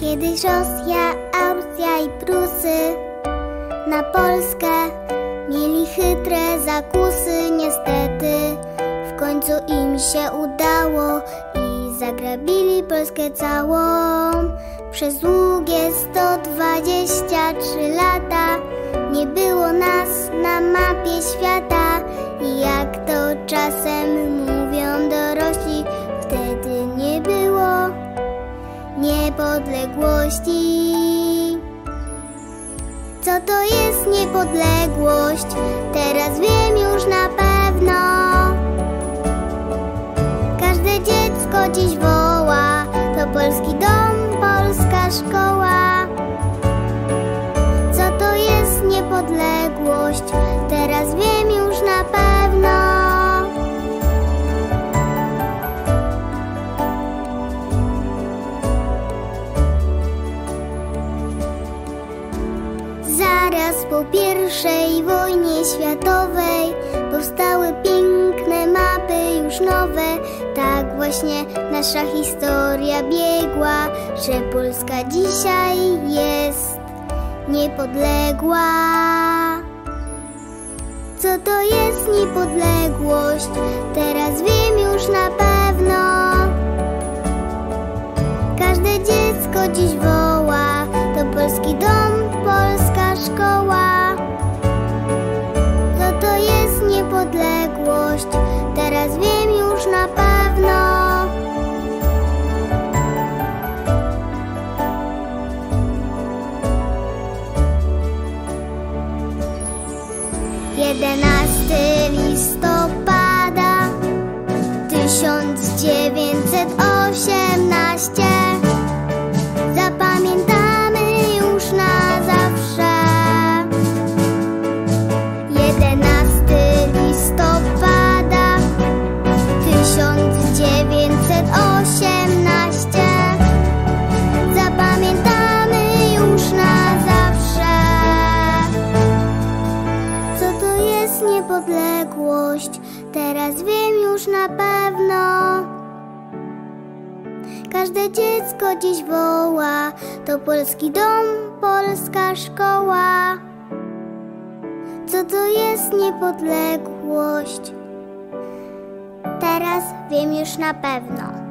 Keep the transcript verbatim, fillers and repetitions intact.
Kiedyś Rosja, Austria i Prusy na Polskę mieli chytre zakusy. Niestety w końcu im się udało i zagrabili Polskę całą. Przez długie sto dwadzieścia trzy lata nie było nas na mapie świata. I jak to czasem mówią dorośli, wtedy nie było niepodległości. Co to jest niepodległość? Teraz wiem już na pewno. Każde dziecko dziś woła: to polski dom, polska szkoła. Co to jest niepodległość? Teraz wiem już na pewno. Zaraz po pierwszej wojnie światowej powstały piękne mapy, już nowe. Tak właśnie nasza historia biegła, że Polska dzisiaj jest niepodległa. Co to jest niepodległość? Teraz wiem już na pewno. Każde dziecko dziś woła: to polski dom, polska szkoła. Co to jest niepodległość? Teraz wiem już na pewno. jedenastego listopada tysiąc dziewięćset osiemnaście. Zapamiętamy już na zawsze. jedenastego listopada tysiąc dziewięćset osiemnaście. Zapamiętamy już na zawsze. Co to jest niepodległość? Teraz wiem już na pewno. Każde dziecko dziś woła: to polski dom, polska szkoła. Co to jest niepodległość? Teraz wiem już na pewno.